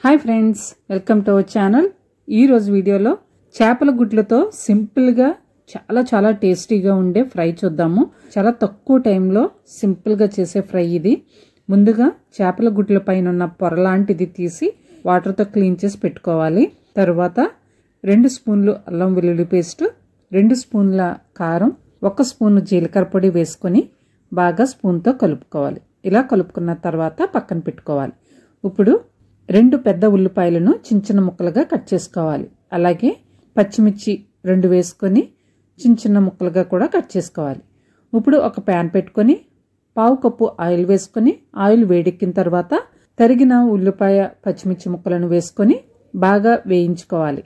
Hi friends, welcome to our channel. ఈరోజు వీడియోలో చేపల గుడ్లతో సింపుల్గా చాలా టేస్టీగా ఉండే ఫ్రై చూద్దాము. చాలా తక్కువ టైంలో సింపుల్గా చేసే ఫ్రై ఇది. ముందుగా చేపల గుడ్ల పైన ఉన్న పొర లాంటిది తీసి వాటర్తో క్లీన్ చేసి పెట్టుకోవాలి. తర్వాత 2 స్పూన్లు అల్లం వెల్లుల్లి పేస్ట్, 2 స్పూన్ల కారం, 1 స్పూన్ జీలకర్ర పొడి వేసుకొని బాగా స్పూన్తో కలుపుకోవాలి. ఇలా కలుపుకున్న తర్వాత పక్కన పెట్టుకోవాలి. ఇప్పుడు 2 పెద్ద ఉల్లిపాయలను చిన్న ముక్కలుగా కట్ చేసుకోవాలి. అలాగే పచ్చిమిర్చి 2 వేసుకొని చిన్న ముక్కలుగా కూడా కట్ చేసుకోవాలి. ఇప్పుడు ఒక ప్యాన్ పెట్టుకొని 1/2 కప్పు ఆయిల్ వేసుకొని ఆయిల్ వేడెక్కిన తర్వాత తరిగిన ఉల్లిపాయ పచ్చిమిర్చి ముక్కలను వేసుకొని బాగా వేయించుకోవాలి.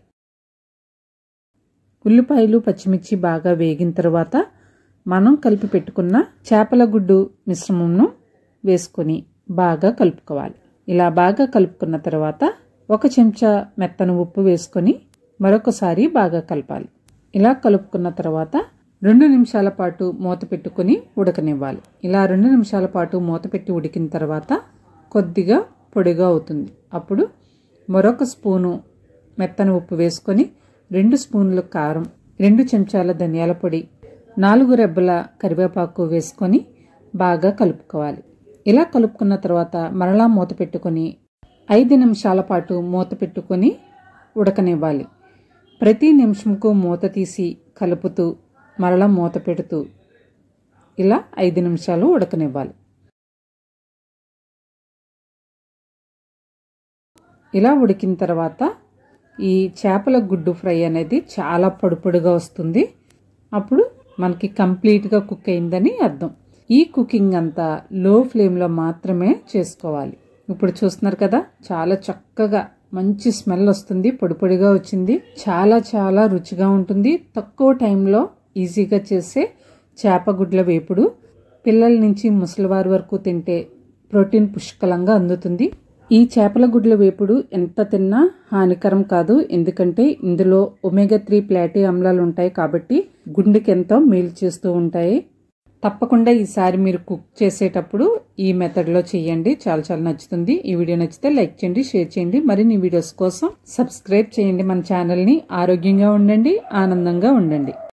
ఉల్లిపాయలు పచ్చిమిర్చి బాగా వేగిన తర్వాత మనం కలిపి పెట్టుకున్న చేపల గుడ్డు మిశ్రమంను వేసుకొని బాగా కలుపుకోవాలి. ఇలా బాగా కలుపుకున్న తర్వాత 1 చెంచా మెత్తని ఉప్పు వేసుకొని మరొకసారి బాగా కలపాలి. ఇలా కలుపుకున్న తర్వాత 2 నిమిషాల పాటు మూత పెట్టుకొని ఉడకనివ్వాలి. ఇలా 2 నిమిషాల పాటు మూత పెట్టి ఉడికిన తర్వాత కొద్దిగా పొడిగా అవుతుంది. అప్పుడు మరొక స్పూను మెత్తని ఉప్పు వేసుకొని 2 స్పూన్లు కారం, 2 చెంచాల ధనియాల పొడి, 4 రెబ్బల కరివేపాకు వేసుకొని బాగా కలుపుకోవాలి. ఇలా కలుపుకున్న తర్వాత మరలా మూత పెట్టుకొని 5 నిమిషాల పాటు మూత పెట్టుకొని ఉడకనివ్వాలి. ప్రతి నిమిషంకు మూత తీసి కలుపుతూ మరలా మూత పెడుతూ ఇలా 5 నిమిషాలు ఉడకనివ్వాలి. ఇలా ఉడికిన తర్వాత ఈ చేపల గుడ్డు ఫ్రై అనేది చాలా పొడిగా వస్తుంది. అప్పుడు మనకి కంప్లీట్గా కుక్ అయిందని అర్థం. ఈ కుకింగ్ అంతా లో ఫ్లేమ్లో మాత్రమే చేసుకోవాలి. ఇప్పుడు చూస్తున్నారు కదా, చాలా చక్కగా మంచి స్మెల్ వస్తుంది, పొడిగా వచ్చింది. చాలా రుచిగా ఉంటుంది. తక్కువ టైంలో ఈజీగా చేసే చేపగుడ్ల వేపుడు పిల్లల నుంచి ముసలివారి వరకు తింటే ప్రోటీన్ పుష్కలంగా అందుతుంది. ఈ చేపల గుడ్ల వేపుడు ఎంత తిన్నా హానికరం కాదు. ఎందుకంటే ఇందులో ఒమేగా 3 ఫ్యాటీ ఆమ్లాలు ఉంటాయి కాబట్టి గుండెకి ఎంతో మేలు చేస్తూ ఉంటాయి. తప్పకుండా ఈసారి మీరు కుక్ చేసేటప్పుడు ఈ మెథడ్లో చేయండి. చాలా నచ్చుతుంది. ఈ వీడియో నచ్చితే లైక్ చేయండి, షేర్ చేయండి. మరిన్ని వీడియోస్ కోసం సబ్స్క్రైబ్ చేయండి మన ఛానల్ని. ఆరోగ్యంగా ఉండండి, ఆనందంగా ఉండండి.